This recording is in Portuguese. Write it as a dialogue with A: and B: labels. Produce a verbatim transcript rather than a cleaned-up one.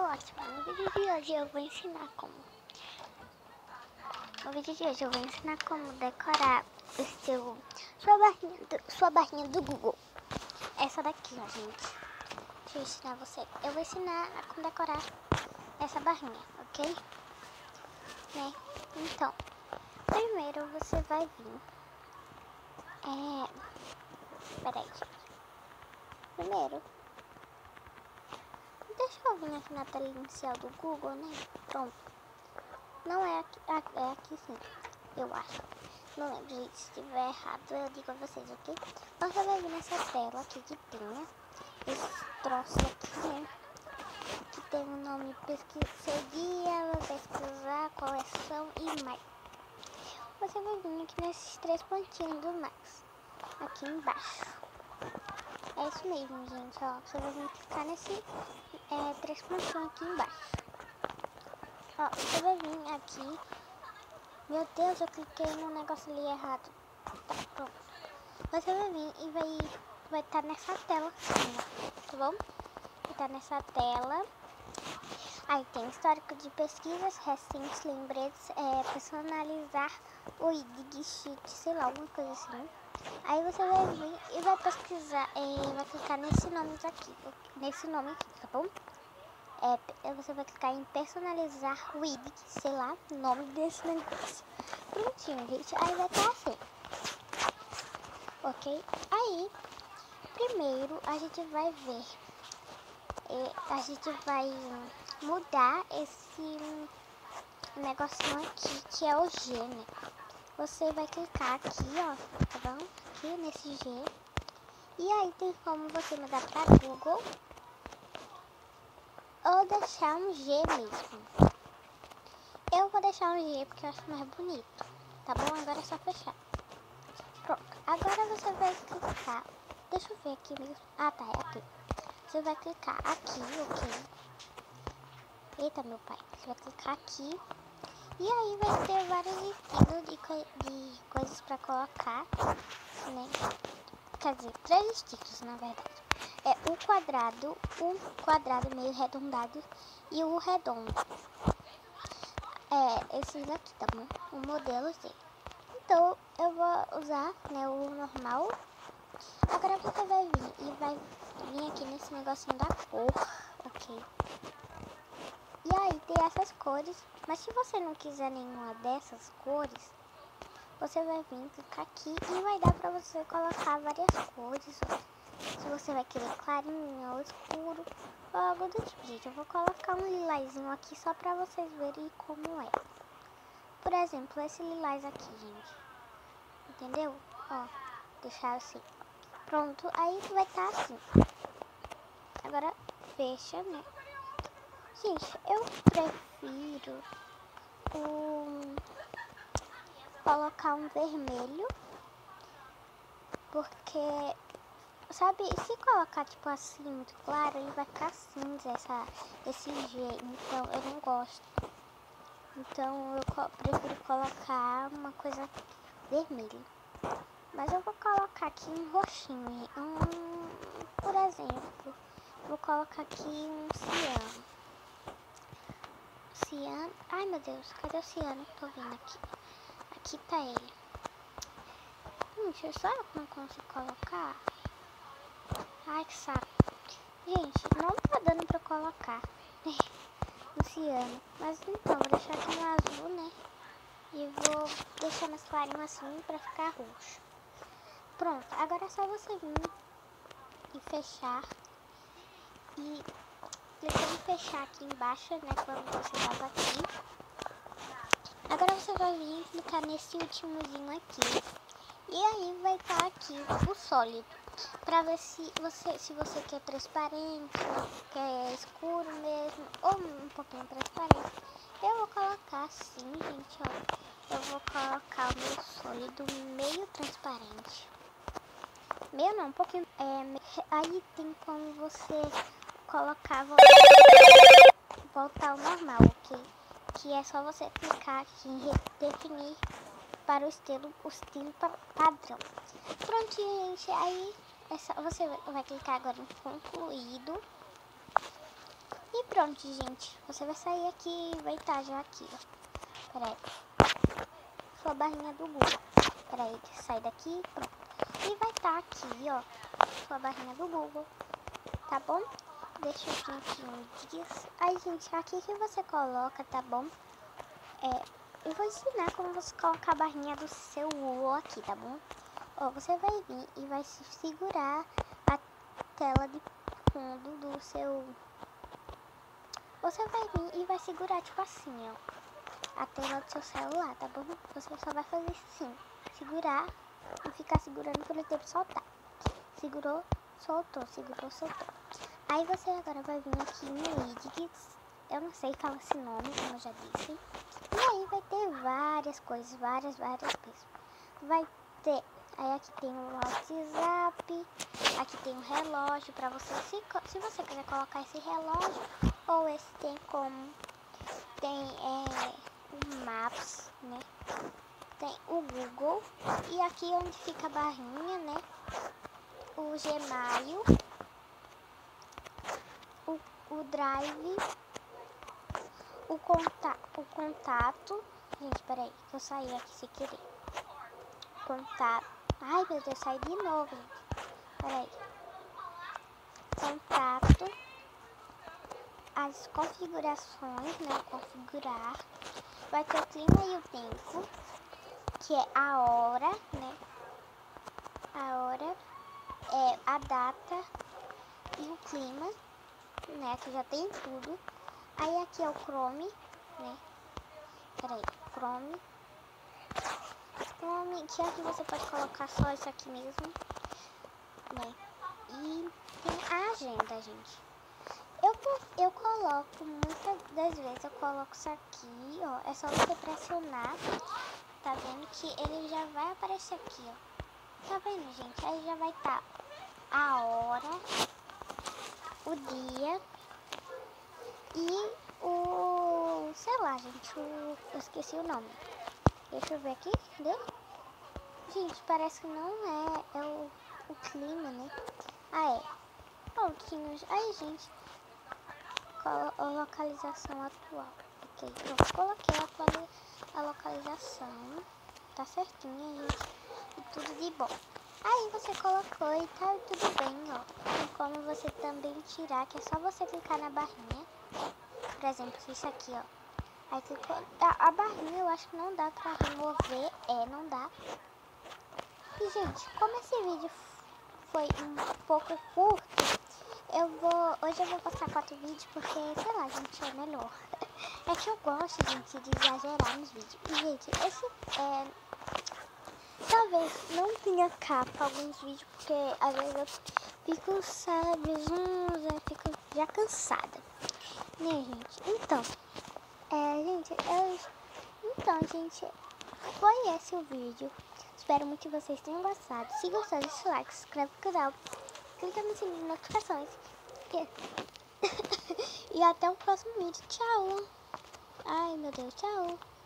A: ótimo. No vídeo de hoje eu vou ensinar como... No vídeo de hoje eu vou ensinar como decorar o seu... Sua barrinha do, sua barrinha do Google. Essa daqui, ó, gente. Deixa eu ensinar você. Eu vou ensinar a como decorar essa barrinha, ok? Né? Então, primeiro você vai vir... É... Peraí, gente. Primeiro... Deixa eu vir aqui na tela inicial do Google, né? Pronto. Não é aqui, é aqui sim, eu acho. Não lembro, gente, se estiver errado eu digo a vocês, ok? Você vai vir nessa tela aqui que tem, né? Esse troço aqui, né? Que tem o nome pesquisa, guia, pesquisar, coleção e mais. Você vai vir aqui nesses três pontinhos do mais, aqui embaixo. É isso mesmo, gente, ó. Você vai vir clicar nesse é, três pontinhos aqui embaixo. Ó, você vai vir aqui. Meu Deus, eu cliquei no negócio ali errado. Tá, pronto. Você vai vir e vai vai estar tá nessa tela assim, ó, tá bom? Vai estar tá nessa tela. Aí tem histórico de pesquisas, recentes, lembretes, é, personalizar o I D, sheet, sei lá, alguma coisa assim. Aí você vai vir e vai pesquisar, é, vai clicar nesse nome aqui, nesse nome aqui, tá bom? É, você vai clicar em personalizar o I D, sei lá, o nome desse negócio. Prontinho, gente. Aí vai estar assim. Ok? Aí, primeiro a gente vai ver. É, a gente vai mudar esse negocinho aqui, que é o G, né? Você vai clicar aqui, ó, tá bom? Aqui nesse G. E aí tem como você mudar pra Google. Ou deixar um G mesmo. Eu vou deixar um G porque eu acho mais bonito. Tá bom? Agora é só fechar. Pronto. Agora você vai clicar. Deixa eu ver aqui mesmo. Ah, tá. É aqui. Você vai clicar aqui, ok? Eita, meu pai. Você vai clicar aqui. E aí vai ter vários estilos de, co de coisas pra colocar, né? Quer dizer, três estilos, na verdade. É o quadrado, o quadrado meio arredondado e o redondo. É, esses aqui, tá bom? O modelo dele. Então, eu vou usar, né, o normal. Agora você vai vir e vai vir aqui nesse negocinho da cor, ok? E aí tem essas cores, mas se você não quiser nenhuma dessas cores, você vai vir clicar aqui e vai dar pra você colocar várias cores, ó. Se você vai querer clarinho ou escuro, ou algo do tipo, gente. Eu vou colocar um lilazinho aqui só pra vocês verem como é. Por exemplo, esse lilás aqui, gente. Entendeu? Ó, deixar assim. Pronto, aí vai estar tá assim. Agora, fecha, né? Gente, eu prefiro um, colocar um vermelho. Porque... Sabe, se colocar tipo assim, muito claro, ele vai ficar cinza, essa, esse G, então eu não gosto. Então eu co prefiro colocar uma coisa vermelha. Mas eu vou colocar aqui um roxinho, um, por exemplo, vou colocar aqui um ciano. Ciano, ai meu Deus, cadê o ciano? Tô vendo aqui. Aqui tá ele. Gente, só eu não consigo colocar. Ai, que saco. Gente, não tá dando pra colocar no ciano. Mas então, vou deixar aqui no azul, né? E vou deixar mais clarinho assim pra ficar roxo. Pronto, agora é só você vir e fechar. E clicando em fechar aqui embaixo, né? Quando você tava aqui. Agora você vai vir e clicar nesse últimozinho aqui. E aí vai estar tá aqui o sólido. Pra ver se você, se você quer transparente, quer escuro mesmo, ou um pouquinho transparente. Eu vou colocar assim, gente, ó. Eu vou colocar o meu sólido meio transparente. Meio não, um pouquinho. É, aí tem como você colocar, voltar ao normal, ok? Que é só você clicar aqui em definir para o estilo, o estilo padrão. Prontinho, gente. Aí é só, você vai clicar agora em concluído. E pronto, gente. Você vai sair aqui e vai estar já aqui, ó. Pera aí. Sua barrinha do Google. Pera aí, sai daqui, pronto. E vai estar aqui, ó. Sua barrinha do Google. Tá bom? Deixa eu vir aqui um dias. Aí, gente, aqui que você coloca, tá bom? É, eu vou ensinar como você colocar a barrinha do seu Google aqui, tá bom? Ó, você vai vir e vai segurar a tela de fundo do seu... Você vai vir e vai segurar, tipo assim, ó, a tela do seu celular, tá bom? Você só vai fazer assim, segurar e ficar segurando pelo tempo soltar. Segurou, soltou, segurou, soltou. Aí você agora vai vir aqui no Widgets, eu não sei falar esse nome, como eu já disse. E aí vai ter várias coisas, várias, várias coisas. Vai ter, aí aqui tem o WhatsApp, aqui tem o relógio pra você, se, se você quiser colocar esse relógio, ou esse tem como, tem é, o Maps, né? Tem o Google, e aqui onde fica a barrinha, né? O Gmail, o, o Drive, o, conta, o contato, gente, peraí, que eu saí aqui sem querer, contato, ai meu Deus, saí de novo, gente, peraí, contato, as configurações, né, configurar, vai ter o clima e o tempo, que é a hora, né, a hora, é a data e o clima, né, que já tem tudo. Aí aqui é o Chrome, né, peraí, Chrome, Chrome, que aqui você pode colocar só isso aqui mesmo, né, e tem a agenda, gente. Eu, eu coloco, muitas das vezes eu coloco isso aqui, ó, é só você pressionar, tá vendo que ele já vai aparecer aqui, ó, tá vendo, gente, aí já vai estar a hora, o dia e o, sei lá, gente, o, eu esqueci o nome, deixa eu ver aqui, cadê? Gente, parece que não é, é o, o clima, né, ah é, prontinho, aí gente, a localização atual, ok, pronto, coloquei a, a localização, tá certinho, gente, e tudo de bom. Aí você colocou e tá tudo bem, ó. Tem como você também tirar, que é só você clicar na barrinha. Por exemplo, isso aqui, ó. Aí clicou, a, a barrinha eu acho que não dá pra remover, é, não dá. E gente, como esse vídeo foi um pouco curto, eu vou, hoje eu vou postar quatro vídeos porque, sei lá, gente, é melhor. É que eu gosto, gente, de exagerar nos vídeos. E, gente, esse é... Talvez não tenha capa alguns vídeos, porque às vezes eu fico, sabe, eu fico já cansada, né, gente? Então, é, gente, eu... Então, gente, foi esse o vídeo. Espero muito que vocês tenham gostado. Se gostou, deixa o like, se inscreve no canal, clica no sininho de notificações. E... e até o próximo vídeo. Tchau! Ai, meu Deus, tchau!